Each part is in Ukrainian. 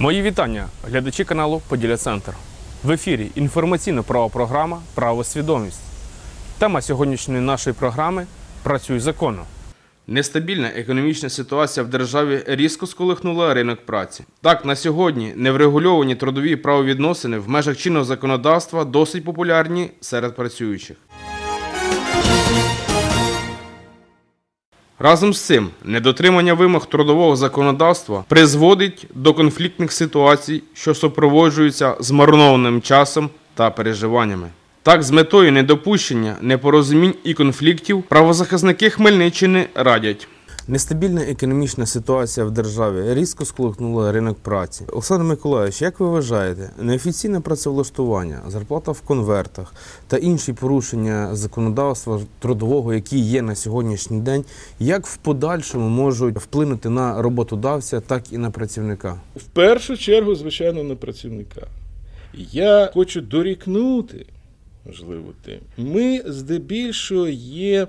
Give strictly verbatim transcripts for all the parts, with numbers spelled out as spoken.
Мої вітання, глядачі каналу Поділля Центр. В ефірі інформаційно-правова програма «Правосвідомість». Тема сьогоднішньої нашої програми – «Працюй законно». Нестабільна економічна ситуація в державі різко сколихнула ринок праці. Так, на сьогодні неврегульовані трудові правовідносини в межах чинного законодавства досить популярні серед працюючих. Разом з цим, недотримання вимог трудового законодавства призводить до конфліктних ситуацій, що супроводжуються змарнованим часом та переживаннями. Так, з метою недопущення непорозумінь і конфліктів правозахисники Хмельниччини радять. Нестабільна економічна ситуація в державі різко сколихнула ринок праці. Олександр Миколайович, як ви вважаєте, неофіційне працевлаштування, зарплата в конвертах та інші порушення законодавства трудового, які є на сьогоднішній день, як в подальшому можуть вплинути на роботодавця, так і на працівника? В першу чергу, звичайно, на працівника. Я хочу дорікнути, можливо, тим. Ми здебільшого є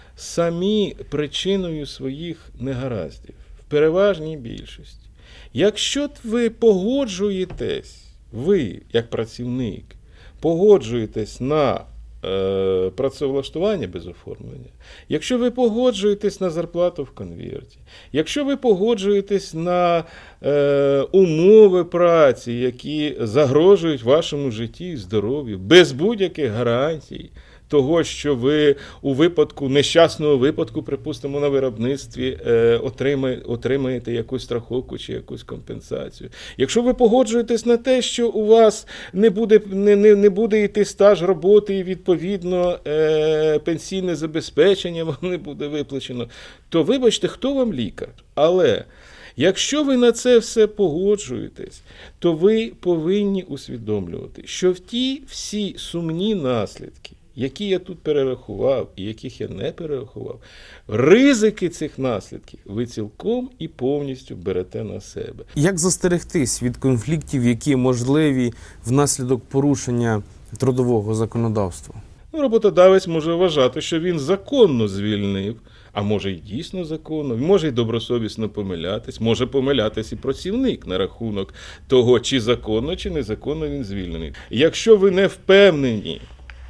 самі причиною своїх негараздів, в переважній більшості. Якщо ви погоджуєтесь, ви, як працівник, погоджуєтесь на е, працевлаштування без оформлення, якщо ви погоджуєтесь на зарплату в конверті, якщо ви погоджуєтесь на е, умови праці, які загрожують вашому житті і здоров'ю, без будь-яких гарантій, того, що ви у випадку, нещасного випадку, припустимо, на виробництві е, отримає, отримаєте якусь страховку чи якусь компенсацію. Якщо ви погоджуєтесь на те, що у вас не буде, не, не, не буде йти стаж роботи і, відповідно, е, пенсійне забезпечення вам не буде виплачено, то вибачте, хто вам лікар? Але якщо ви на це все погоджуєтесь, то ви повинні усвідомлювати, що в ті всі сумні наслідки, які я тут перерахував і яких я не перерахував, ризики цих наслідків ви цілком і повністю берете на себе. Як застерегтись від конфліктів, які можливі внаслідок порушення трудового законодавства? Ну, роботодавець може вважати, що він законно звільнив, а може й дійсно законно, може й добросовісно помилятись, може помилятись і працівник на рахунок того, чи законно, чи незаконно він звільнений. Якщо ви не впевнені,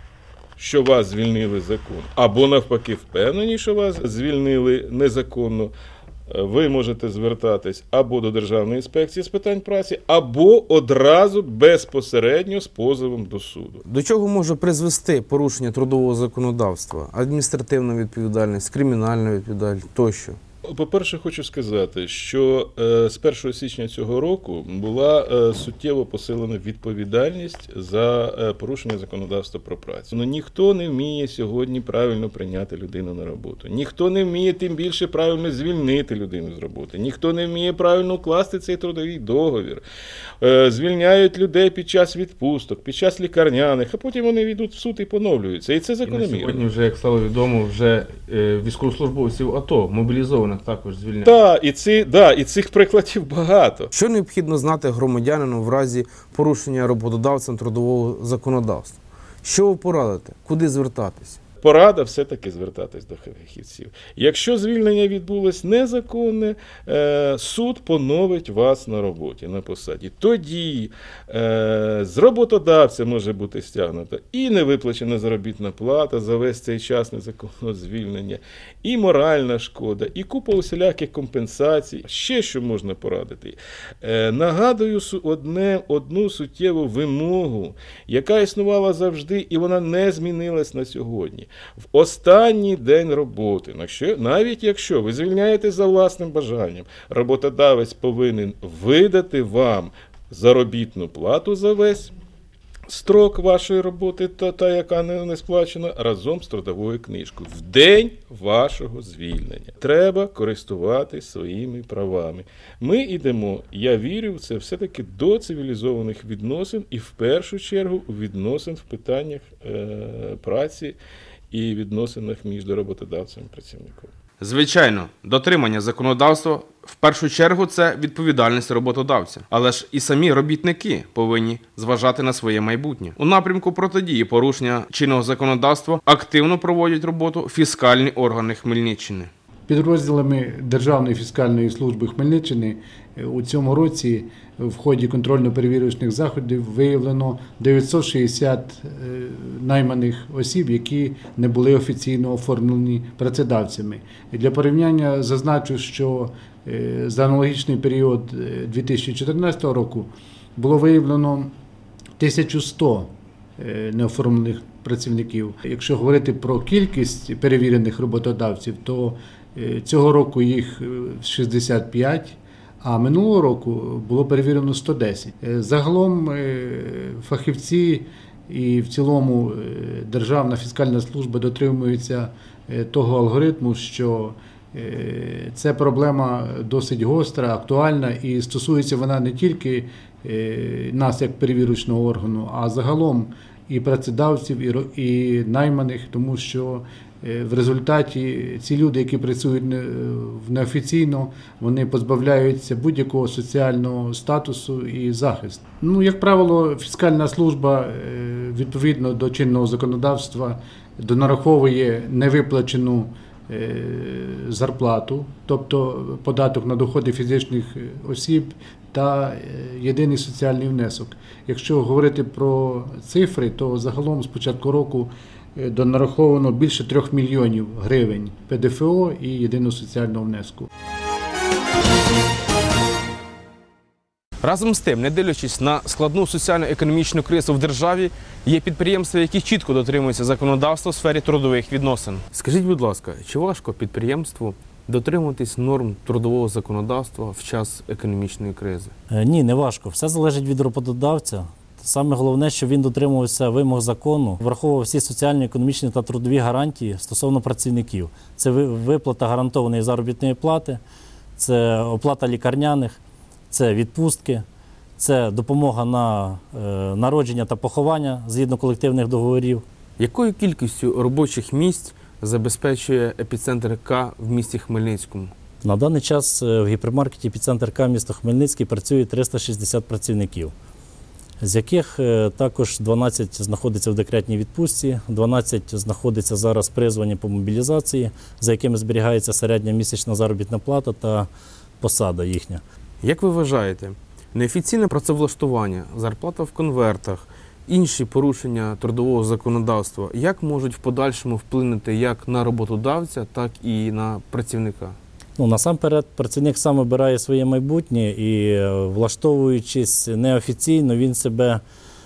що вас звільнили законно, або навпаки впевнені, що вас звільнили незаконно, ви можете звертатись або до Державної інспекції з питань праці, або одразу безпосередньо з позовом до суду. До чого може призвести порушення трудового законодавства? Адміністративна відповідальність, кримінальна відповідальність тощо? По-перше, хочу сказати, що з першого січня цього року була суттєво посилена відповідальність за порушення законодавства про працю. Ну, ніхто не вміє сьогодні правильно прийняти людину на роботу. Ніхто не вміє тим більше правильно звільнити людину з роботи. Ніхто не вміє правильно укласти цей трудовий договір. Звільняють людей під час відпусток, під час лікарняних, а потім вони йдуть в суд і поновлюються. І це закономірно. І на сьогодні вже, як стало відомо, вже військовослужбовців АТО мобілізованих також звільняють. Так, і, ці, да, і цих прикладів багато. Що необхідно знати громадянину в разі порушення роботодавцем трудового законодавства? Що ви порадите? Куди звертатися? Порада все-таки звертатись до фахівців. Якщо звільнення відбулось незаконне, суд поновить вас на роботі, на посаді. Тоді з роботодавця може бути стягнута і невиплачена заробітна плата за весь цей час незаконного звільнення, і моральна шкода, і купа усіляких компенсацій. Ще що можна порадити. Нагадую одне, одну суттєву вимогу, яка існувала завжди, і вона не змінилась на сьогодні. В останній день роботи, навіть якщо ви звільняєте за власним бажанням, роботодавець повинен видати вам заробітну плату за весь строк вашої роботи, та, та яка не, не сплачена, разом з трудовою книжкою. В день вашого звільнення. Треба користуватись своїми правами. Ми йдемо, я вірю в це, все-таки до цивілізованих відносин і в першу чергу у відносин в питаннях е, праці і відносинах між роботодавцем і працівником. Звичайно, дотримання законодавства в першу чергу це відповідальність роботодавця. Але ж і самі робітники повинні зважати на своє майбутнє. У напрямку протидії порушення чинного законодавства активно проводять роботу фіскальні органи Хмельниччини. Підрозділами Державної фіскальної служби Хмельниччини у цьому році в ході контрольно-перевірочних заходів виявлено дев'ятсот шістдесят найманих осіб, які не були офіційно оформлені працедавцями. Для порівняння зазначу, що за аналогічний період дві тисячі чотирнадцятого року було виявлено тисячу сто неоформлених працівників. Якщо говорити про кількість перевірених роботодавців, то цього року їх шістдесят п'ять, а минулого року було перевірено сто десять. Загалом фахівці і в цілому Державна фіскальна служба дотримується того алгоритму, що це проблема досить гостра, актуальна і стосується вона не тільки нас як перевірочного органу, а загалом і працедавців, і найманих, тому що в результаті ці люди, які працюють неофіційно, вони позбавляються будь-якого соціального статусу і захисту. Ну, як правило, фіскальна служба відповідно до чинного законодавства донараховує невиплачену зарплату, тобто податок на доходи фізичних осіб та єдиний соціальний внесок. Якщо говорити про цифри, то загалом з початку року донараховано більше трьох мільйонів гривень Пе Де Фе О і єдиного соціального внеску. Разом з тим, не дивлячись на складну соціально-економічну кризу в державі, є підприємства, які чітко дотримуються законодавства у сфері трудових відносин. Скажіть, будь ласка, чи важко підприємству дотримуватись норм трудового законодавства в час економічної кризи? Ні, не важко. Все залежить від роботодавця. Саме головне, щоб він дотримувався вимог закону, враховував всі соціальні, економічні та трудові гарантії стосовно працівників. Це виплата гарантованої заробітної плати, це оплата лікарняних, це відпустки, це допомога на е, народження та поховання згідно колективних договорів. Якою кількістю робочих місць забезпечує епіцентр К в місті Хмельницькому? На даний час в гіпермаркеті епіцентр К місто Хмельницький працює триста шістдесят працівників, з яких також дванадцять знаходиться в декретній відпустці, дванадцять знаходиться зараз призвані по мобілізації, за якими зберігається середня місячна заробітна плата та посада їхня. Як ви вважаєте, неофіційне працевлаштування, зарплата в конвертах, інші порушення трудового законодавства, як можуть в подальшому вплинути як на роботодавця, так і на працівника? Ну, насамперед, працівник сам обирає своє майбутнє і, влаштовуючись неофіційно, він себе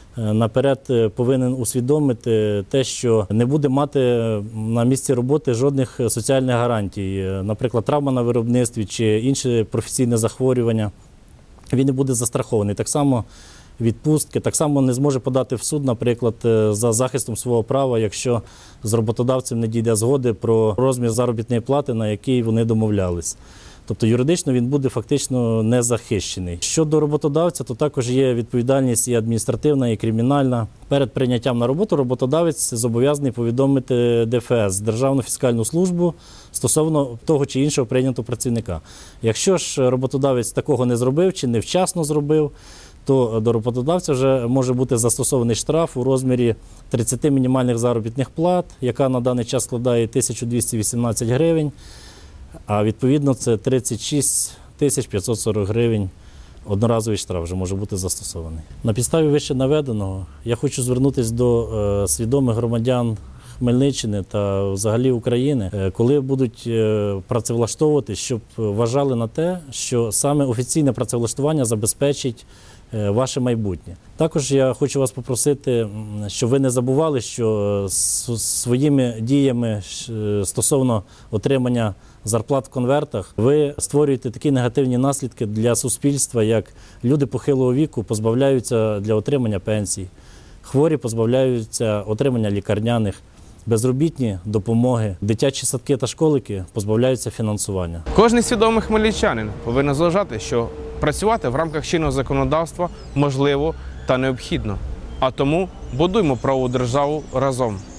наперед повинен усвідомити те, що не буде мати на місці роботи жодних соціальних гарантій, наприклад, травма на виробництві чи інше професійне захворювання. Він не буде застрахований. Так само відпустки, так само не зможе подати в суд, наприклад, за захистом свого права, якщо з роботодавцем не дійде згоди про розмір заробітної плати, на який вони домовлялись. Тобто юридично він буде фактично не захищений. Щодо роботодавця, то також є відповідальність і адміністративна, і кримінальна. Перед прийняттям на роботу роботодавець зобов'язаний повідомити Де Еф Ес, Державну фіскальну службу, стосовно того чи іншого прийнятого працівника. Якщо ж роботодавець такого не зробив чи невчасно зробив, то до роботодавця вже може бути застосований штраф у розмірі тридцяти мінімальних заробітних плат, яка на даний час складає тисячу двісті вісімнадцять гривень, а відповідно це тридцять шість тисяч п'ятсот сорок гривень. Одноразовий штраф вже може бути застосований. На підставі вище наведеного я хочу звернутися до е, свідомих громадян Хмельниччини та взагалі України, е, коли будуть е, працевлаштовувати, щоб вважали на те, що саме офіційне працевлаштування забезпечить е, ваше майбутнє. Також я хочу вас попросити, щоб ви не забували, що своїми діями стосовно отримання зарплат в конвертах ви створюєте такі негативні наслідки для суспільства, як люди похилого віку позбавляються для отримання пенсій, хворі позбавляються отримання лікарняних, безробітні – допомоги, дитячі садки та школики позбавляються фінансування. Кожний свідомий хмельничанин повинен зважати, що працювати в рамках чинного законодавства можливо та необхідно. А тому будуймо правову державу разом.